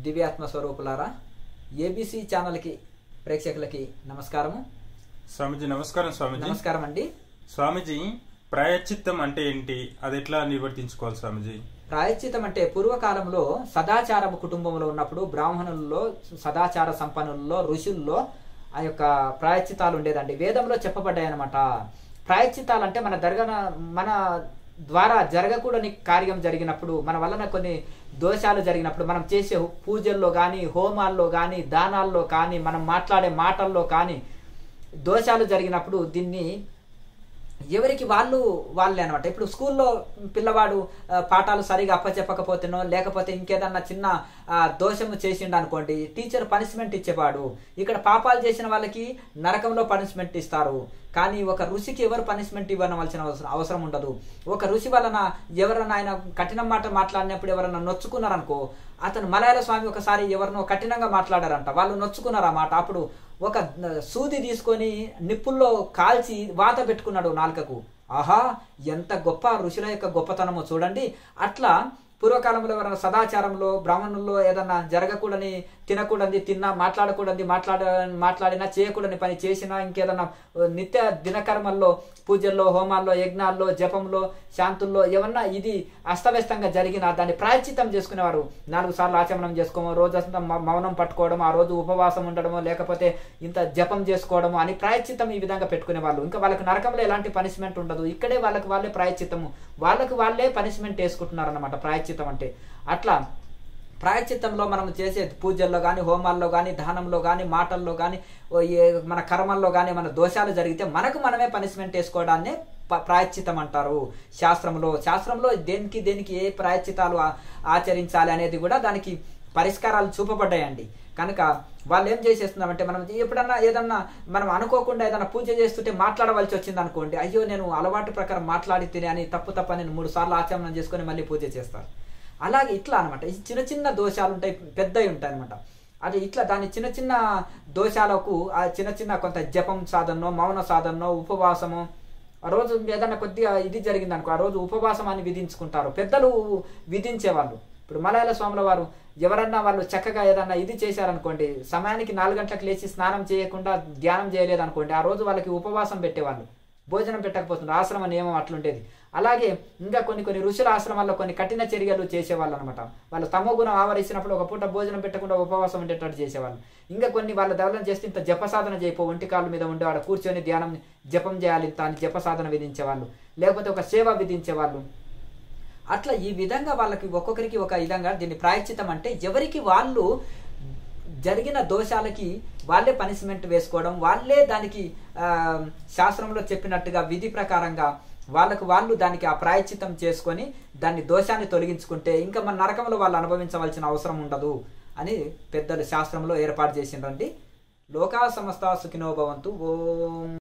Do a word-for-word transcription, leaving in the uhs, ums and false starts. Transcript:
దివ్యాత్మ స్వరూపులారా, ఏబీసీ ఛానల్కి ప్రేక్షకులకి నమస్కారము. స్వామీజీ నమస్కారం. స్వామీజీ నమస్కారం అండి. స్వామీజీ, ప్రాయశ్చిత్తం అంటే ఏంటి, అది ఎట్లా నిర్వర్తించుకోవాలి స్వామీజీ? ప్రాయశ్చితం అంటే పూర్వకాలంలో సదాచార కుటుంబంలో ఉన్నప్పుడు బ్రాహ్మణుల్లో, సదాచార సంపన్నుల్లో, ఋషుల్లో ఆ యొక్క ప్రాయశ్చితాలు ఉండేదండి. వేదంలో చెప్పబడ్డాయి అనమాట. ప్రాయశ్చితాలు అంటే మన దర్గన మన ద్వారా జరగకూడని కార్యం జరిగినప్పుడు, మన వలన కొన్ని దోషాలు జరిగినప్పుడు, మనం చేసే పూజల్లో కానీ, హోమాల్లో కానీ, దానాల్లో కానీ, మనం మాట్లాడే మాటల్లో కానీ దోషాలు జరిగినప్పుడు దీన్ని ఎవరికి వాళ్ళు వాళ్ళే అనమాట. ఇప్పుడు స్కూల్లో పిల్లవాడు పాఠాలు సరిగా అప్పచెప్పకపోతేనో, లేకపోతే ఇంకేదన్నా చిన్న దోషము చేసిండు అనుకోండి, టీచర్ పనిష్మెంట్ ఇచ్చేవాడు. ఇక్కడ పాపాలు చేసిన వాళ్ళకి నరకంలో పనిష్మెంట్ ఇస్తారు. కానీ ఒక ఋషికి ఎవరు పనిష్మెంట్ ఇవ్వనవలసిన అవసరం అవసరం ఉండదు. ఒక ఋషి వలన ఎవరన్నా ఆయన కఠినం మాట మాట్లాడినప్పుడు ఎవరన్నా నొచ్చుకున్నారనుకో, అతను మలయాళ స్వామి ఒకసారి ఎవరినో కఠినంగా మాట్లాడారంట, వాళ్ళు నొచ్చుకున్నారు ఆ మాట. అప్పుడు ఒక సూది తీసుకొని నిప్పుల్లో కాల్చి వాత పెట్టుకున్నాడు నాలుకకు. ఆహా, ఎంత గొప్ప ఋషుల యొక్క గొప్పతనమో చూడండి. అట్లా పూర్వకాలంలో ఎవరైనా సదాచారంలో, బ్రాహ్మణుల్లో ఏదన్నా జరగకూడని, తినకూడని తిన్నా, మాట్లాడకూడని మాట్లాడ మాట్లాడినా, చేయకూడని పని చేసినా, ఇంకేదన్నా నిత్య దినకర్మల్లో, పూజల్లో, హోమాల్లో, యజ్ఞాల్లో, జపంలో, శాంతుల్లో ఏమన్నా ఇది అస్తవ్యస్తంగా జరిగినా దాన్ని ప్రాయశ్చిత్తం చేసుకునేవారు. నాలుగు సార్లు ఆచమనం చేసుకోవడం, రోజంతా మౌనం పట్టుకోవడం, ఆ రోజు ఉపవాసం ఉండడమో, లేకపోతే ఇంత జపం చేసుకోవడము అని ప్రాయశ్చిత్తం ఈ విధంగా పెట్టుకునేవాళ్ళు. ఇంకా వాళ్ళకి నరకంలో ఎలాంటి పనిష్మెంట్ ఉండదు. ఇక్కడే వాళ్ళకి వాళ్ళే ప్రాయశ్చిత్తము, వాళ్ళకి వాళ్ళే పనిష్మెంట్ వేసుకుంటున్నారు అన్నమాట ప్రాయశ్చిత్తం అంటే. అట్లా ప్రాయశ్చిత్తంలో మనం చేసే పూజల్లో కానీ, హోమాల్లో కానీ, దానంలో కానీ, మాటల్లో కానీ, మన కర్మల్లో కానీ మన దోషాలు జరిగితే మనకు మనమే పనిష్మెంట్ వేసుకోవడాన్ని ప్రాయశ్చితం అంటారు శాస్త్రంలో. శాస్త్రంలో దేనికి దేనికి ఏ ప్రాయశ్చితాలు ఆచరించాలి అనేది కూడా దానికి పరిష్కారాలు చూపబడ్డాయండి. కనుక వాళ్ళు ఏం చేసేస్తున్నామంటే, మనం ఎప్పుడన్నా ఏదన్నా మనం అనుకోకుండా ఏదన్నా పూజ చేస్తుంటే మాట్లాడవలసి వచ్చింది అనుకోండి, అయ్యో నేను అలవాటు ప్రకారం మాట్లాడి తిని అని తప్పు తప్ప నేను మూడు సార్లు ఆచమనం చేసుకొని మళ్ళీ పూజ చేస్తారు. అలాగే ఇట్లా అనమాట. ఈ చిన్న చిన్న దోషాలు ఉంటాయి, పెద్దవి ఉంటాయి అనమాట. అది ఇట్లా దాని చిన్న చిన్న దోషాలకు ఆ చిన్న చిన్న కొంత జపం సాధనో, మౌన సాధనో, ఉపవాసము, ఆ రోజు ఏదన్నా కొద్దిగా ఇది జరిగింది అనుకో, ఆ రోజు ఉపవాసం అని విధించుకుంటారు పెద్దలు, విధించేవాళ్ళు. ఇప్పుడు మలయాళ స్వాముల వారు ఎవరన్నా వాళ్ళు చక్కగా ఏదన్నా ఇది చేశారనుకోండి, సమయానికి నాలుగు గంటలకు లేచి స్నానం చేయకుండా ధ్యానం చేయలేదు అనుకోండి, ఆ రోజు వాళ్ళకి ఉపవాసం పెట్టేవాళ్ళు, భోజనం పెట్టకపోతున్నారు. ఆశ్రమ నియమం అట్లుండేది. అలాగే ఇంకా కొన్ని కొన్ని ఋషుల ఆశ్రమాల్లో కొన్ని కఠిన చర్యలు చేసేవాళ్ళు అనమాట. వాళ్ళు తమో గుణం ఆవరించినప్పుడు ఒక పూట భోజనం పెట్టకుండా ఉపవాసం ఉండేటట్టు చేసేవాళ్ళు. ఇంకా కొన్ని వాళ్ళ దవలం చేస్తే ఇంత జపసాధన చేయపో, ఒంటి కాళ్ళ మీద ఉండేవాడు కూర్చొని ధ్యానం జపం చేయాలి, ఇంత అని జపసాధన విధించేవాళ్ళు, లేకపోతే ఒక సేవ విధించేవాళ్ళు. అట్లా ఈ విధంగా వాళ్ళకి ఒక్కొక్కరికి ఒక విధంగా దీన్ని ప్రాయశ్చితం అంటే ఎవరికి వాళ్ళు జరిగిన దోషాలకి వాళ్ళే పనిష్మెంట్ వేసుకోవడం, వాళ్ళే దానికి శాస్త్రంలో చెప్పినట్టుగా విధి ప్రకారంగా వాళ్ళకు వాళ్ళు దానికి ఆ ప్రాయశ్చితం చేసుకొని దాన్ని దోషాన్ని తొలగించుకుంటే ఇంకా మన నరకంలో వాళ్ళు అనుభవించవలసిన అవసరం ఉండదు అని పెద్దలు శాస్త్రంలో ఏర్పాటు చేసిండ్రండి. లోకా సమస్త సుఖినో భవంతు. ఓం.